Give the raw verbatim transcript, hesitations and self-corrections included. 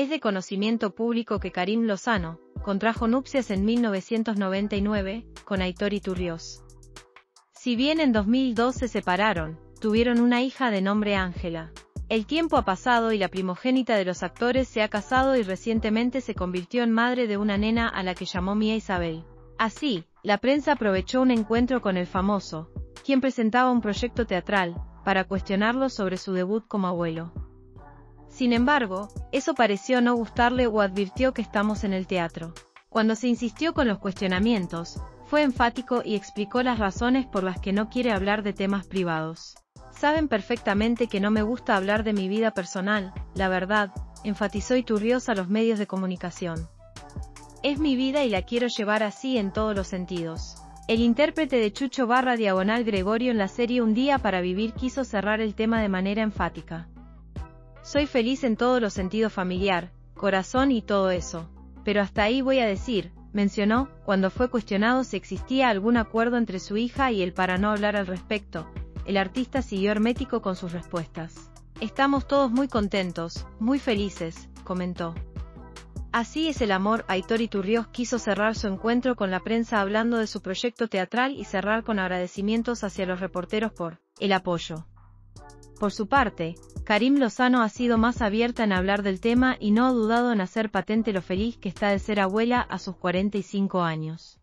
Es de conocimiento público que Karim Lozano contrajo nupcias en mil novecientos noventa y nueve con Aitor Iturrioz. Si bien en dos mil dos se separaron, tuvieron una hija de nombre Ángela. El tiempo ha pasado y la primogénita de los actores se ha casado y recientemente se convirtió en madre de una nena a la que llamó Mía Isabel. Así, la prensa aprovechó un encuentro con el famoso, quien presentaba un proyecto teatral, para cuestionarlo sobre su debut como abuelo. Sin embargo, eso pareció no gustarle o advirtió que estamos en el teatro. Cuando se insistió con los cuestionamientos, fue enfático y explicó las razones por las que no quiere hablar de temas privados. Saben perfectamente que no me gusta hablar de mi vida personal, la verdad, enfatizó Iturrioz a los medios de comunicación. Es mi vida y la quiero llevar así en todos los sentidos. El intérprete de Chucho barra diagonal Gregorio en la serie Un día para vivir quiso cerrar el tema de manera enfática. Soy feliz en todos los sentidos, familiar, corazón y todo eso. Pero hasta ahí voy a decir, mencionó, cuando fue cuestionado si existía algún acuerdo entre su hija y él para no hablar al respecto. El artista siguió hermético con sus respuestas. Estamos todos muy contentos, muy felices, comentó. Así es el amor. Aitor Iturrioz quiso cerrar su encuentro con la prensa hablando de su proyecto teatral y cerrar con agradecimientos hacia los reporteros por el apoyo. Por su parte, Karim Lozano ha sido más abierta en hablar del tema y no ha dudado en hacer patente lo feliz que está de ser abuela a sus cuarenta y cinco años.